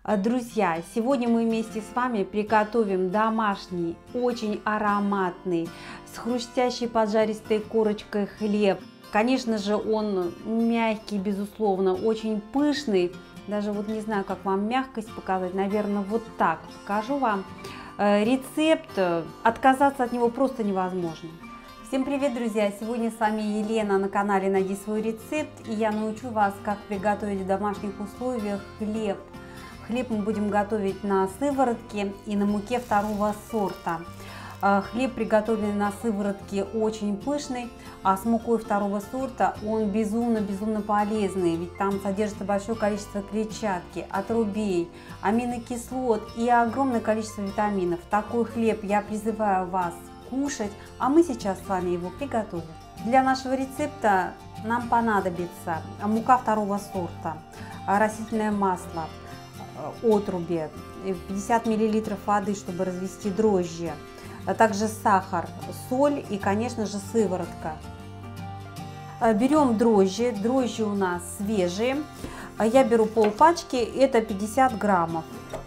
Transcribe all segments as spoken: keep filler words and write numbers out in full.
Друзья, сегодня мы вместе с вами приготовим домашний, очень ароматный, с хрустящей поджаристой корочкой хлеб. Конечно же, он мягкий, безусловно, очень пышный. Даже вот не знаю, как вам мягкость показать, наверное, вот так покажу вам. Рецепт, отказаться от него просто невозможно. Всем привет, друзья! Сегодня с вами Елена на канале Найди свой рецепт, и я научу вас, как приготовить в домашних условиях хлеб. Хлеб мы будем готовить на сыворотке и на муке второго сорта. Хлеб, приготовленный на сыворотке, очень пышный, а с мукой второго сорта он безумно-безумно полезный, ведь там содержится большое количество клетчатки, отрубей, аминокислот и огромное количество витаминов. Такой хлеб я призываю вас кушать, а мы сейчас с вами его приготовим. Для нашего рецепта нам понадобится мука второго сорта, растительное масло, отруби, пятьдесят миллилитров воды, чтобы развести дрожжи, а также сахар, соль и, конечно же, сыворотка. Берем дрожжи, дрожжи у нас свежие, я беру полпачки, это пятьдесят граммов.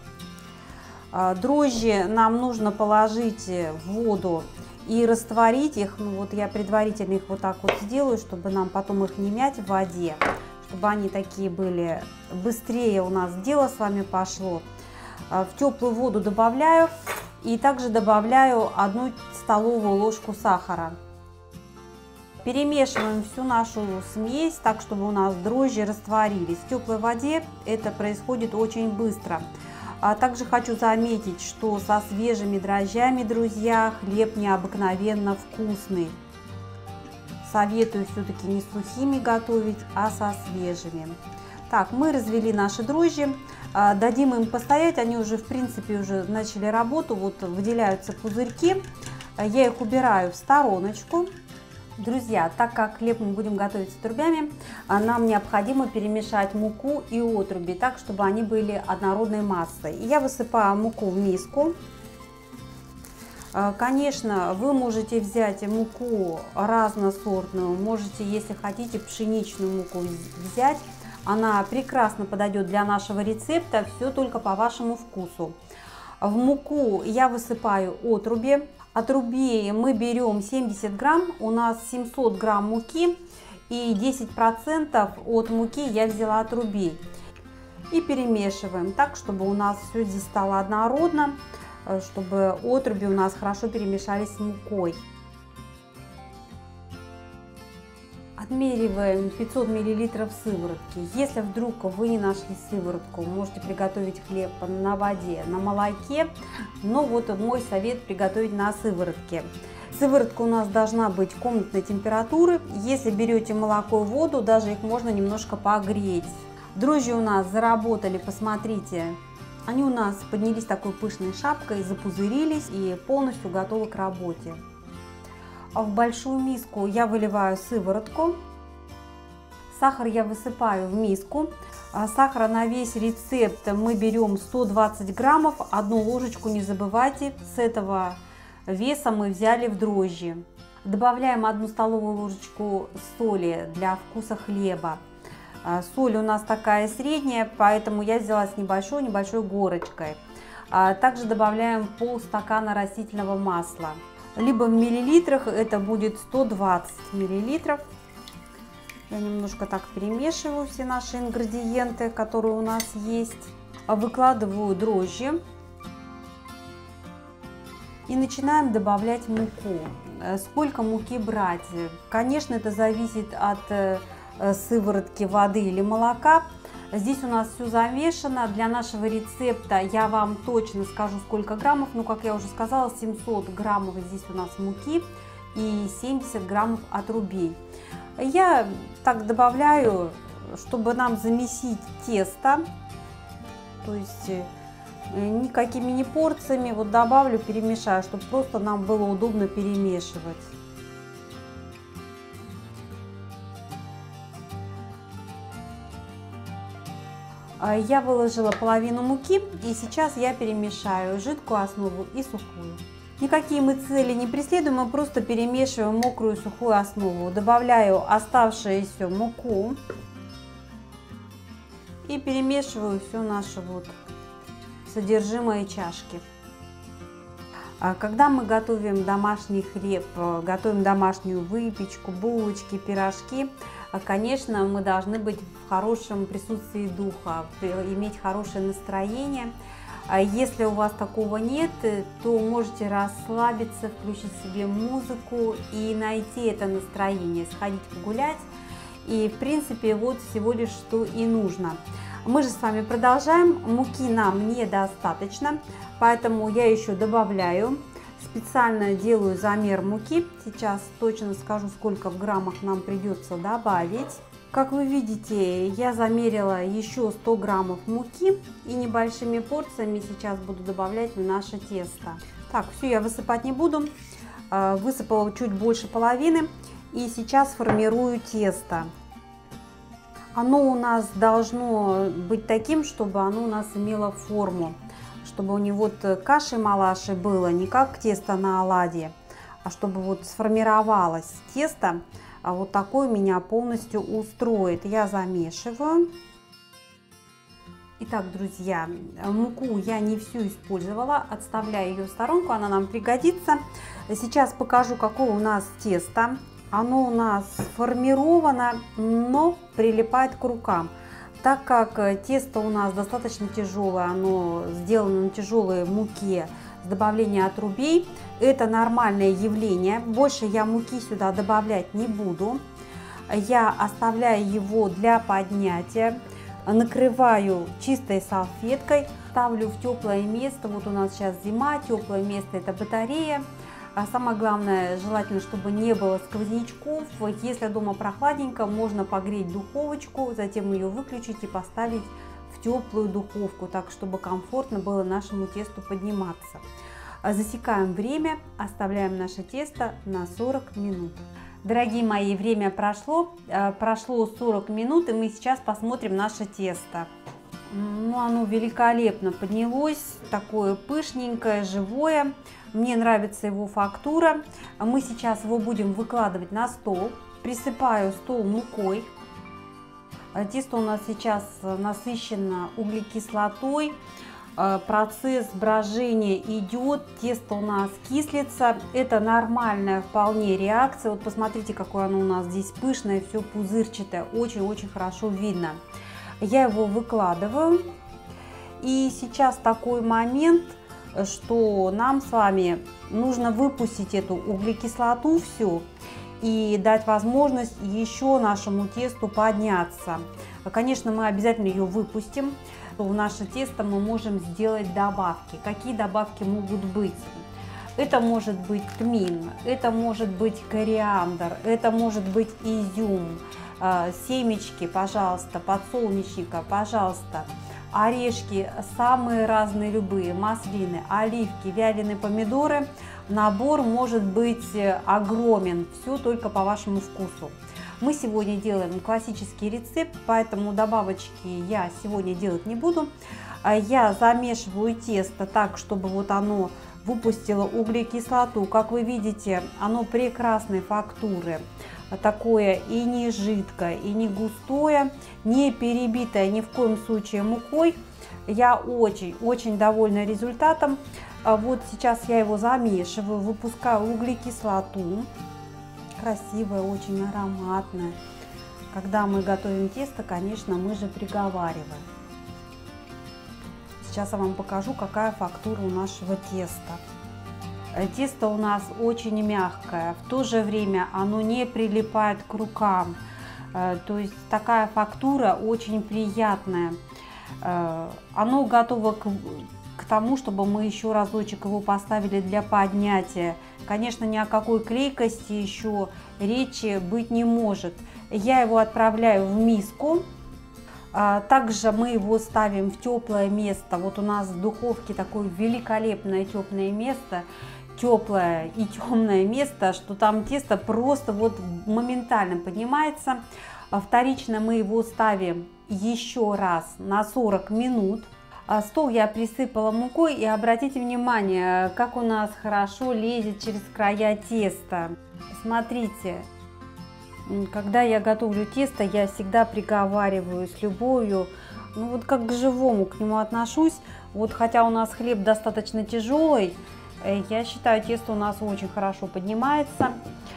Дрожжи нам нужно положить в воду и растворить их. Ну вот я предварительно их вот так вот сделаю, чтобы нам потом их не мять в воде, чтобы они такие были, быстрее у нас дело с вами пошло. В теплую воду добавляю и также добавляю одну столовую ложку сахара. Перемешиваем всю нашу смесь так, чтобы у нас дрожжи растворились. В теплой воде это происходит очень быстро. А также хочу заметить, что со свежими дрожжами, друзья, хлеб необыкновенно вкусный. Советую все-таки не сухими готовить, а со свежими. Так, мы развели наши дрожжи, дадим им постоять, они уже в принципе уже начали работу, вот выделяются пузырьки, я их убираю в стороночку. Друзья, так как хлеб мы будем готовить с отрубями, нам необходимо перемешать муку и отруби так, чтобы они были однородной массой. Я высыпаю муку в миску. Конечно, вы можете взять муку разносортную, можете, если хотите, пшеничную муку взять. Она прекрасно подойдет для нашего рецепта, все только по вашему вкусу. В муку я высыпаю отруби. Отруби мы берем семьдесят грамм, у нас семьсот грамм муки, и десять процентов от муки я взяла отрубей. И перемешиваем так, чтобы у нас все здесь стало однородно, чтобы отруби у нас хорошо перемешались с мукой. Отмериваем пятьсот миллилитров сыворотки. Если вдруг вы не нашли сыворотку, можете приготовить хлеб на воде, на молоке. Но вот мой совет: приготовить на сыворотке. Сыворотка у нас должна быть комнатной температуры. Если берете молоко и воду, даже их можно немножко погреть. Дрожжи у нас заработали, посмотрите. Они у нас поднялись такой пышной шапкой, запузырились и полностью готовы к работе. В большую миску я выливаю сыворотку. Сахар я высыпаю в миску. Сахара на весь рецепт мы берем сто двадцать граммов. Одну ложечку не забывайте, с этого веса мы взяли в дрожжи. Добавляем одну столовую ложечку соли для вкуса хлеба. Соль у нас такая средняя, поэтому я взяла с небольшой небольшой горочкой. Также добавляем полстакана растительного масла. Либо в миллилитрах это будет сто двадцать миллилитров. Я немножко так перемешиваю все наши ингредиенты, которые у нас есть. Выкладываю дрожжи и начинаем добавлять муку. Сколько муки брать? Конечно, это зависит от сыворотки, воды или молока. Здесь у нас все замешано. Для нашего рецепта я вам точно скажу, сколько граммов. Ну, как я уже сказала, семьсот граммов здесь у нас муки и семьдесят граммов отрубей. Я так добавляю, чтобы нам замесить тесто. То есть никакими не порциями. Вот добавлю, перемешаю, чтобы просто нам было удобно перемешивать. Я выложила половину муки, и сейчас я перемешаю жидкую основу и сухую. Никакие мы цели не преследуем, мы просто перемешиваем мокрую и сухую основу. Добавляю оставшуюся муку и перемешиваю все наше вот содержимое чашки. Когда мы готовим домашний хлеб, готовим домашнюю выпечку, булочки, пирожки, конечно, мы должны быть в хорошем присутствии духа, иметь хорошее настроение. Если у вас такого нет, то можете расслабиться, включить себе музыку и найти это настроение, сходить погулять. И в принципе вот всего лишь что и нужно. Мы же с вами продолжаем. Муки нам недостаточно, поэтому я еще добавляю. Специально делаю замер муки. Сейчас точно скажу, сколько в граммах нам придется добавить. Как вы видите, я замерила еще сто граммов муки и небольшими порциями сейчас буду добавлять в наше тесто. Так, все, я высыпать не буду. Высыпала чуть больше половины и сейчас формирую тесто. Оно у нас должно быть таким, чтобы оно у нас имело форму, чтобы у него вот каши-малаши было не как тесто на оладье, а чтобы вот сформировалось тесто. А вот такое меня полностью устроит. Я замешиваю. Итак, друзья, муку я не всю использовала, отставляю ее в сторонку, она нам пригодится. Сейчас покажу, какое у нас тесто. Оно у нас сформировано, но прилипает к рукам. Так как тесто у нас достаточно тяжелое, оно сделано на тяжелой муке с добавлением отрубей, это нормальное явление. Больше я муки сюда добавлять не буду. Я оставляю его для поднятия, накрываю чистой салфеткой, ставлю в теплое место. Вот у нас сейчас зима, теплое место — это батарея. А самое главное, желательно, чтобы не было сквознячков. Если дома прохладненько, можно погреть духовочку, затем ее выключить и поставить в теплую духовку, так чтобы комфортно было нашему тесту подниматься. Засекаем время, оставляем наше тесто на сорок минут. Дорогие мои, время прошло, прошло сорок минут, и мы сейчас посмотрим наше тесто. Ну, оно великолепно поднялось, такое пышненькое, живое. Мне нравится его фактура. Мы сейчас его будем выкладывать на стол. Присыпаю стол мукой. Тесто у нас сейчас насыщено углекислотой. Процесс брожения идет, тесто у нас кислится. Это нормальная вполне реакция. Вот посмотрите, какое оно у нас здесь пышное, все пузырчатое. Очень-очень хорошо видно. Я его выкладываю. И сейчас такой момент, что нам с вами нужно выпустить эту углекислоту всю и дать возможность еще нашему тесту подняться. Конечно, мы обязательно ее выпустим. В наше тесто мы можем сделать добавки. Какие добавки могут быть? Это может быть тмин, это может быть кориандр, это может быть изюм, семечки, пожалуйста, подсолнечника, пожалуйста. Орешки самые разные, любые, маслины, оливки, вяленые помидоры. Набор может быть огромен, все только по вашему вкусу. Мы сегодня делаем классический рецепт, поэтому добавочки я сегодня делать не буду. Я замешиваю тесто так, чтобы вот оно выпустило углекислоту. Как вы видите, оно прекрасной фактуры. Такое и не жидкое, и не густое, не перебитое ни в коем случае мукой. Я очень-очень довольна результатом. Вот сейчас я его замешиваю, выпускаю углекислоту. Красивое, очень ароматное. Когда мы готовим тесто, конечно, мы же приговариваем. Сейчас я вам покажу, какая фактура у нашего теста. Тесто у нас очень мягкое, в то же время оно не прилипает к рукам. То есть такая фактура очень приятная. Оно готово к, к тому, чтобы мы еще разочек его поставили для поднятия. Конечно, ни о какой клейкости еще речи быть не может. Я его отправляю в миску. Также мы его ставим в теплое место. Вот у нас в духовке такое великолепное теплое место. Теплое и темное место, что там тесто просто вот моментально поднимается. Вторично мы его ставим еще раз на сорок минут. Стол я присыпала мукой, и обратите внимание, как у нас хорошо лезет через края теста. Смотрите, когда я готовлю тесто, я всегда приговариваю с любовью, Ну вот как к живому к нему отношусь. Вот хотя у нас хлеб достаточно тяжелый, я считаю, тесто у нас очень хорошо поднимается.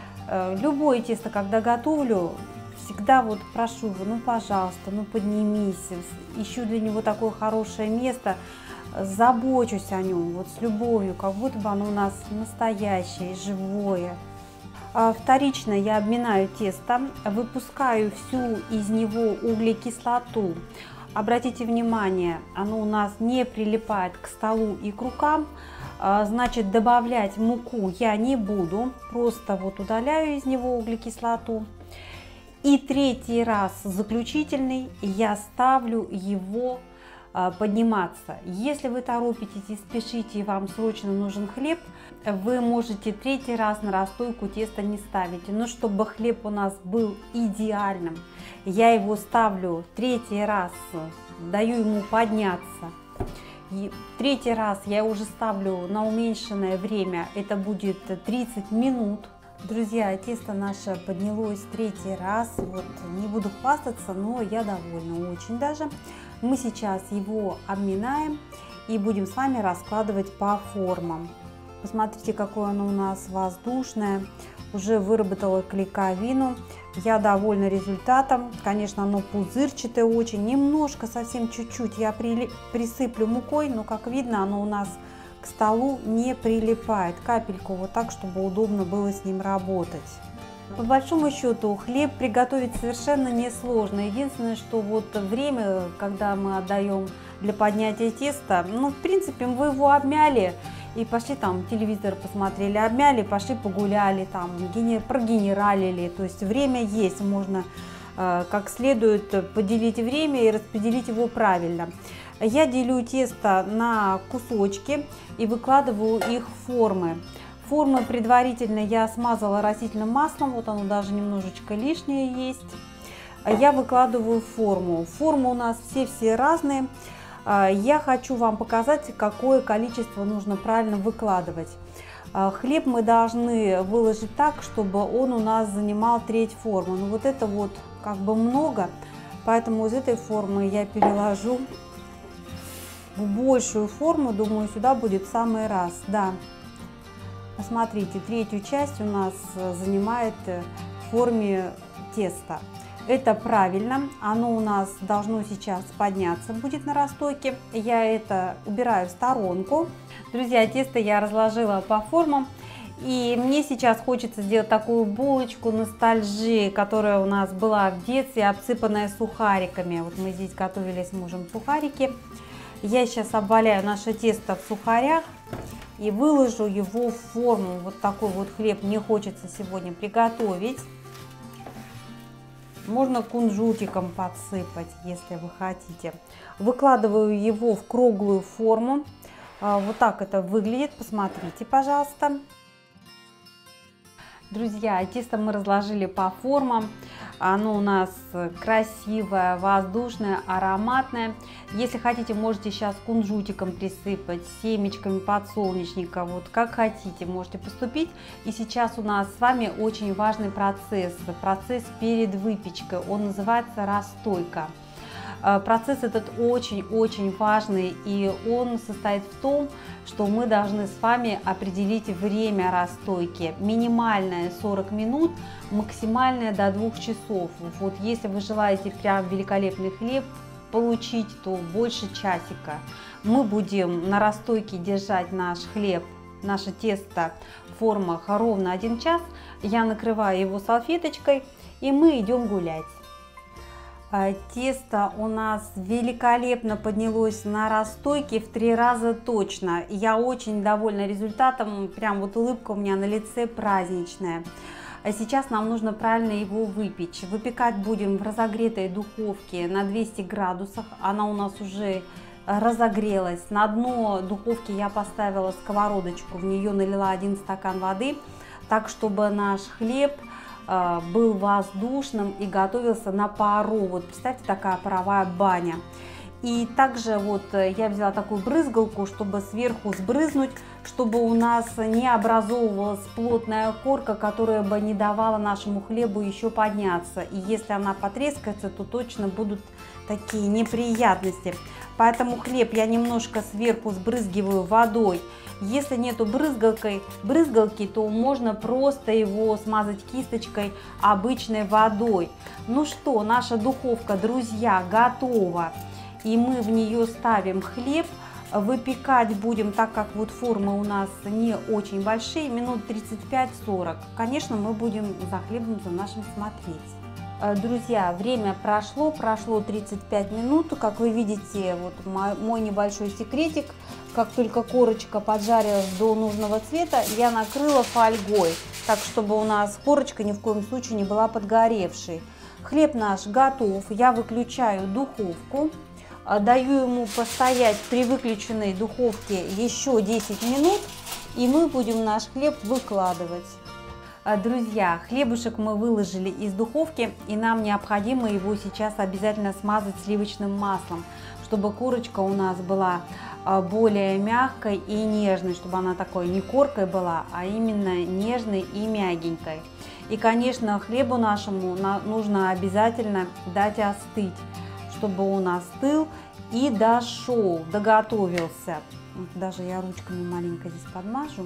Любое тесто, когда готовлю, всегда вот прошу его, ну пожалуйста, ну поднимись, ищу для него такое хорошее место, забочусь о нем, вот с любовью, как будто бы оно у нас настоящее, живое. Вторично я обминаю тесто, выпускаю всю из него углекислоту. Обратите внимание, оно у нас не прилипает к столу и к рукам, значит, добавлять муку я не буду, просто вот удаляю из него углекислоту. И третий раз, заключительный, я ставлю его подниматься. Если вы торопитесь и спешите, и вам срочно нужен хлеб, вы можете третий раз на расстойку теста не ставить. Но чтобы хлеб у нас был идеальным, я его ставлю третий раз, даю ему подняться. И третий раз я уже ставлю на уменьшенное время, это будет тридцать минут. Друзья, тесто наше поднялось третий раз, вот не буду хвастаться, но я довольна очень даже. Мы сейчас его обминаем и будем с вами раскладывать по формам. Посмотрите, какое оно у нас воздушное, уже выработало клейковину. Я довольна результатом. Конечно, оно пузырчатое очень, немножко, совсем чуть-чуть я при, присыплю мукой, но как видно, оно у нас к столу не прилипает. Капельку вот так, чтобы удобно было с ним работать. По большому счету хлеб приготовить совершенно несложно. Единственное, что вот время, когда мы отдаем для поднятия теста, ну, в принципе, вы его обмяли и пошли там телевизор посмотрели, обмяли, пошли погуляли, там прогенералили. То есть время есть, можно э, как следует поделить время и распределить его правильно. Я делю тесто на кусочки и выкладываю их в формы. Формы предварительно я смазала растительным маслом, вот оно даже немножечко лишнее есть. Я выкладываю форму. Формы у нас все-все разные. Я хочу вам показать, какое количество нужно правильно выкладывать. Хлеб мы должны выложить так, чтобы он у нас занимал треть формы. Но вот это вот как бы много, поэтому из этой формы я переложу в большую форму. Думаю, сюда будет в самый раз. Да. Посмотрите, третью часть у нас занимает в форме теста. Это правильно, оно у нас должно сейчас подняться, будет на расстойке. Я это убираю в сторонку. Друзья, тесто я разложила по формам. И мне сейчас хочется сделать такую булочку ностальжи, которая у нас была в детстве, обсыпанная сухариками. Вот мы здесь готовили с мужем сухарики. Я сейчас обваляю наше тесто в сухарях и выложу его в форму. Вот такой вот хлеб мне хочется сегодня приготовить. Можно кунжутиком подсыпать, если вы хотите. Выкладываю его в круглую форму. Вот так это выглядит. Посмотрите, пожалуйста. Друзья, тесто мы разложили по формам. Оно у нас красивое, воздушное, ароматное. Если хотите, можете сейчас кунжутиком присыпать, семечками подсолнечника, вот как хотите, можете поступить. И сейчас у нас с вами очень важный процесс, процесс перед выпечкой, он называется расстойка. Процесс этот очень-очень важный, и он состоит в том, что мы должны с вами определить время расстойки. Минимальное сорок минут, максимальное до двух часов. Вот если вы желаете прям великолепный хлеб получить, то больше часика. Мы будем на расстойке держать наш хлеб, наше тесто в формах ровно один час. Я накрываю его салфеточкой, и мы идем гулять. Тесто у нас великолепно поднялось на расстойке в три раза точно. Я очень довольна результатом, прям вот улыбка у меня на лице праздничная. Сейчас нам нужно правильно его выпечь. Выпекать будем в разогретой духовке на двухстах градусах. Она у нас уже разогрелась. На дно духовки я поставила сковородочку, в нее налила один стакан воды, так чтобы наш хлеб был воздушным и готовился на пару. Вот представьте, такая паровая баня. И также вот я взяла такую брызгалку, чтобы сверху сбрызнуть, чтобы у нас не образовывалась плотная корка, которая бы не давала нашему хлебу еще подняться. И если она потрескается, то точно будут такие неприятности. Поэтому хлеб я немножко сверху сбрызгиваю водой. Если нету брызгалки, брызгалки, то можно просто его смазать кисточкой обычной водой. Ну что, наша духовка, друзья, готова. И мы в нее ставим хлеб. Выпекать будем, так как вот формы у нас не очень большие, минут тридцать пять-сорок. Конечно, мы будем за хлебом за нашим смотреть. Друзья, время прошло, прошло тридцать пять минут. Как вы видите, вот мой небольшой секретик. Как только корочка поджарилась до нужного цвета, я накрыла фольгой, так чтобы у нас корочка ни в коем случае не была подгоревшей. Хлеб наш готов. Я выключаю духовку. Даю ему постоять при выключенной духовке еще десять минут, и мы будем наш хлеб выкладывать. Друзья, хлебушек мы выложили из духовки, и нам необходимо его сейчас обязательно смазать сливочным маслом, чтобы корочка у нас была более мягкой и нежной, чтобы она такой не коркой была, а именно нежной и мягенькой. И, конечно, хлебу нашему нужно обязательно дать остыть, чтобы он остыл и дошел, доготовился. Вот даже я ручками маленько здесь подмажу.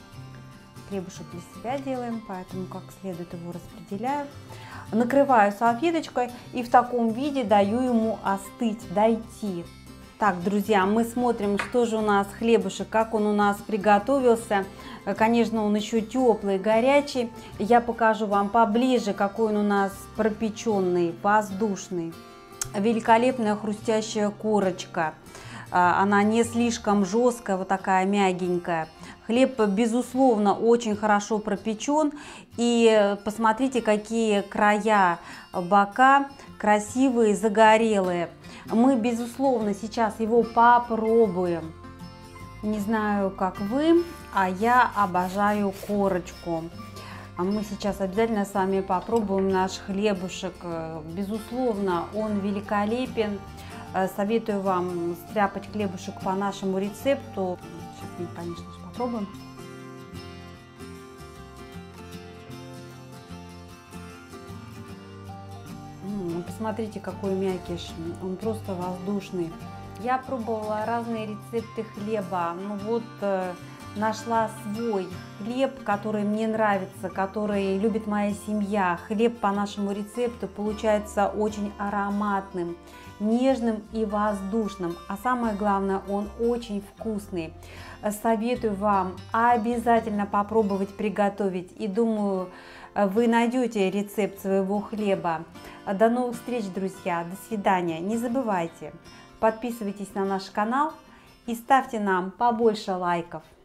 Хлебушек для себя делаем, поэтому как следует его распределяю. Накрываю салфеточкой и в таком виде даю ему остыть, дойти. Так, друзья, мы смотрим, что же у нас хлебушек, как он у нас приготовился. Конечно, он еще теплый, горячий. Я покажу вам поближе, какой он у нас пропеченный, воздушный. Великолепная хрустящая корочка. Она не слишком жесткая, вот такая мягенькая. Хлеб, безусловно, очень хорошо пропечен. И посмотрите, какие края, бока красивые, загорелые. Мы, безусловно, сейчас его попробуем. Не знаю, как вы, а я обожаю корочку. А мы сейчас обязательно с вами попробуем наш хлебушек. Безусловно, он великолепен. Советую вам стряпать хлебушек по нашему рецепту. Сейчас мы, конечно же, попробуем. М-м, посмотрите, какой мякиш. Он просто воздушный. Я пробовала разные рецепты хлеба. Ну вот... Нашла свой хлеб, который мне нравится, который любит моя семья. Хлеб по нашему рецепту получается очень ароматным, нежным и воздушным. А самое главное, он очень вкусный. Советую вам обязательно попробовать приготовить. И думаю, вы найдете рецепт своего хлеба. До новых встреч, друзья. До свидания. Не забывайте, подписывайтесь на наш канал и ставьте нам побольше лайков.